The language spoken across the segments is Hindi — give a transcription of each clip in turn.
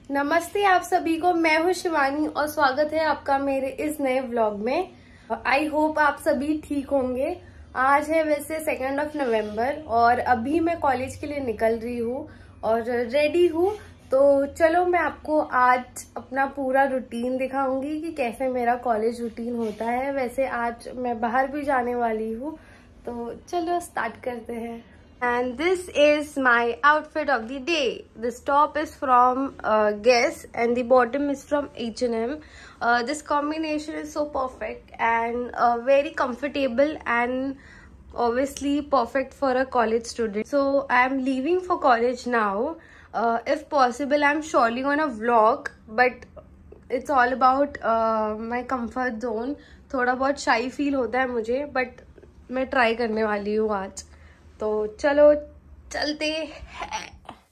नमस्ते आप सभी को, मैं हूँ शिवानी और स्वागत है आपका मेरे इस नए व्लॉग में। आई होप आप सभी ठीक होंगे। आज है वैसे 2 नवंबर और अभी मैं कॉलेज के लिए निकल रही हूँ और रेडी हूँ। तो चलो मैं आपको आज अपना पूरा रूटीन दिखाऊंगी कि कैसे मेरा कॉलेज रूटीन होता है। वैसे आज मैं बाहर भी जाने वाली हूँ, तो चलो स्टार्ट करते हैं। And this is my outfit of the day. This top is from Guess and the bottom is from H&M. This combination is so perfect and very comfortable and obviously perfect for a college student. So I am leaving for college now. If possible, I am surely gonna vlog, but it's all about my comfort zone. थोड़ा बहुत shy feel होता है मुझे, but मैं try करने वाली हूँ आज। तो चलो चलते हैं।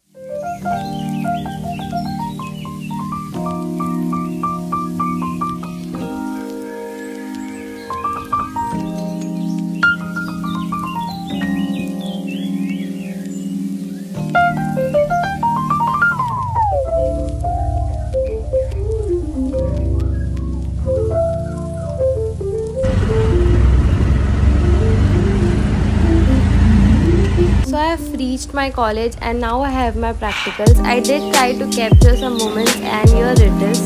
So I have reached my college and now I have my practicals. I did try to capture some moments and here it is.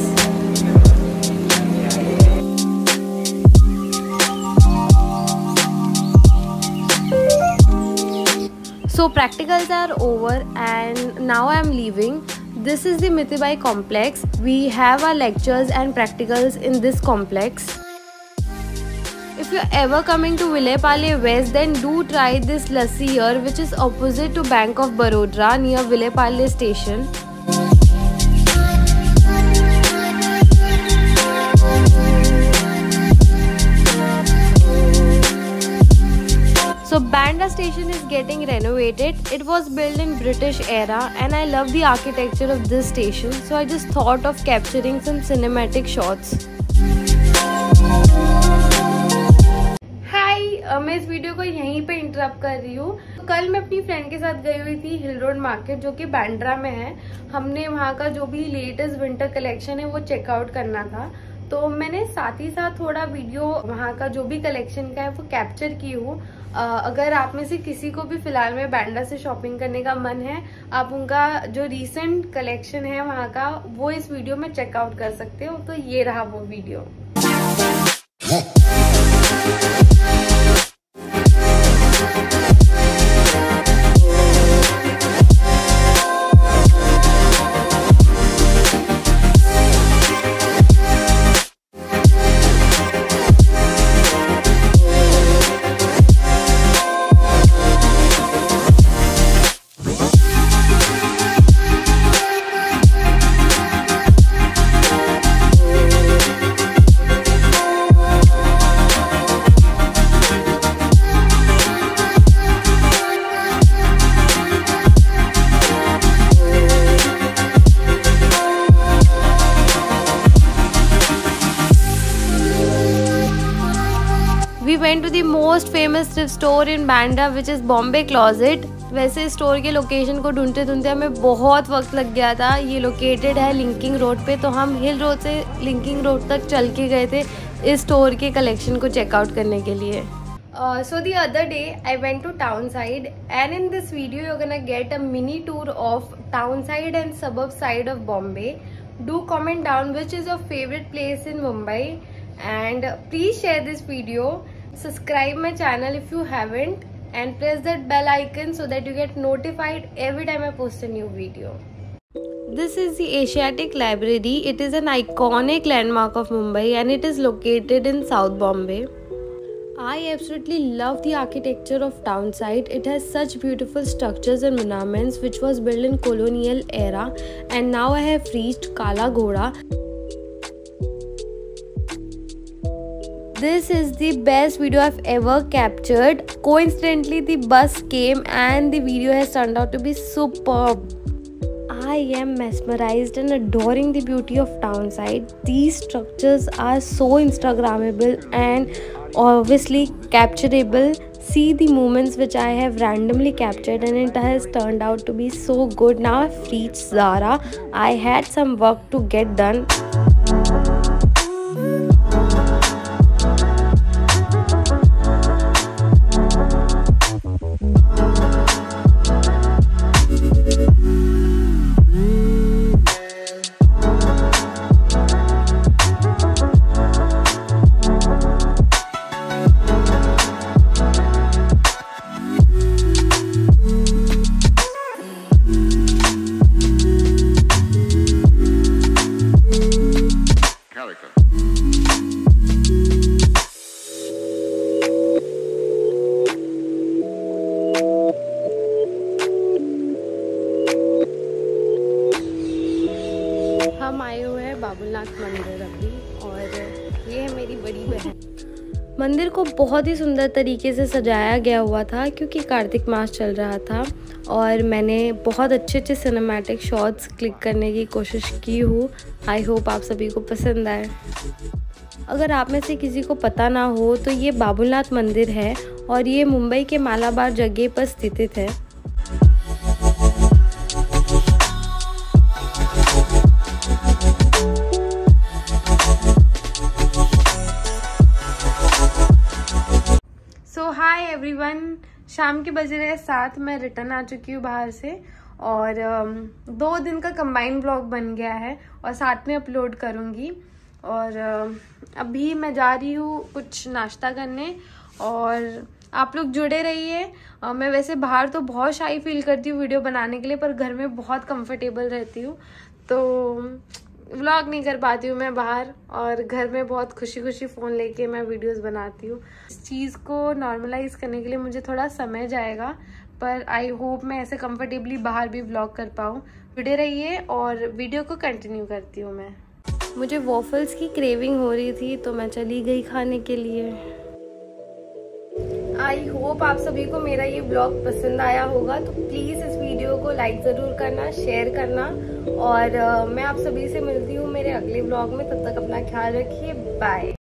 So practicals are over and now I am leaving. This is the Mithibai complex. We have our lectures and practicals in this complex. If you're ever coming to Vilepale West, then do try this lassi here, which is opposite to Bank of Baroda near Vilepale station. So Bandra station is getting renovated. It was built in British era and I love the architecture of this station. So I just thought of capturing some cinematic shots. मैं इस वीडियो को यहीं पे इंटरप्ट कर रही हूँ। कल मैं अपनी फ्रेंड के साथ गई हुई थी हिल रोड मार्केट, जो कि बांद्रा में है। हमने वहाँ का जो भी लेटेस्ट विंटर कलेक्शन है वो चेकआउट करना था, तो मैंने साथ ही साथ थोड़ा वीडियो वहाँ का जो भी कलेक्शन का है वो कैप्चर की हूँ। अगर आप में से किसी को भी फिलहाल में बांद्रा से शॉपिंग करने का मन है, आप उनका जो रीसेंट कलेक्शन है वहाँ का वो इस वीडियो में चेकआउट कर सकते हो। तो ये रहा वो video. We went to the most famous thrift store in Bandra, which is Bombay Closet. वैसे इस स्टोर के लोकेशन को ढूंढते ढूंढते हमें बहुत वक्त लग गया था। ये लोकेटेड है लिंकिंग रोड पे, तो हम हिल रोड से लिंकिंग रोड तक चल के गए थे इस स्टोर के कलेक्शन को चेकआउट करने के लिए। So the other day I went to Townside and in this video you're gonna get a mini tour of Townside and suburb side of Bombay. Do comment down which is your favorite place in Mumbai and please share this video. Subscribe my channel if you haven't and press that bell icon so that you get notified every time I post a new video. This is the Asiatic Library. It is an iconic landmark of Mumbai and it is located in South Bombay. I absolutely love the architecture of Townside. It has such beautiful structures and monuments which was built in colonial era, and now I have reached Kala Ghoda. This is the best video I've ever captured. Coincidentally, the bus came and the video has turned out to be superb. I am mesmerized and adoring the beauty of Townside. These structures are so Instagrammable and obviously capturable. See the moments which I have randomly captured and it has turned out to be so good. Now I've reached Zara. I had some work to get done. हम आए हुए हैं बाबुलनाथ मंदिर अभी, और ये है मेरी बड़ी बहन। मंदिर को बहुत ही सुंदर तरीके से सजाया गया हुआ था क्योंकि कार्तिक मास चल रहा था, और मैंने बहुत अच्छे अच्छे सिनेमैटिक शॉट्स क्लिक करने की कोशिश की हूँ। आई होप आप सभी को पसंद आए। अगर आप में से किसी को पता ना हो तो ये बाबुलनाथ मंदिर है और ये मुंबई के मालाबार जगह पर स्थित है। सो हाय एवरीवन, शाम के बज रहे 7। मैं रिटर्न आ चुकी हूँ बाहर से, और 2 दिन का कंबाइंड ब्लॉग बन गया है और साथ में अपलोड करूँगी। और अभी मैं जा रही हूँ कुछ नाश्ता करने, और आप लोग जुड़े रहिए। मैं वैसे बाहर तो बहुत शाई फील करती हूँ वीडियो बनाने के लिए, पर घर में बहुत कंफर्टेबल रहती हूँ, तो व्लॉग नहीं कर पाती हूँ मैं बाहर, और घर में बहुत खुशी खुशी फ़ोन लेके मैं वीडियोस बनाती हूँ। इस चीज़ को नॉर्मलाइज करने के लिए मुझे थोड़ा समय जाएगा, पर आई होप मैं ऐसे कंफर्टेबली बाहर भी व्लॉग कर पाऊँ। जुड़े रहिए और वीडियो को कंटिन्यू करती हूँ मैं। मुझे वॉफल्स की क्रेविंग हो रही थी तो मैं चली गई खाने के लिए। आई होप आप सभी को मेरा ये ब्लॉग पसंद आया होगा, तो प्लीज़ इस वीडियो को लाइक ज़रूर करना, शेयर करना, और मैं आप सभी से मिलती हूँ मेरे अगले ब्लॉग में। तब तक अपना ख्याल रखिए, बाय।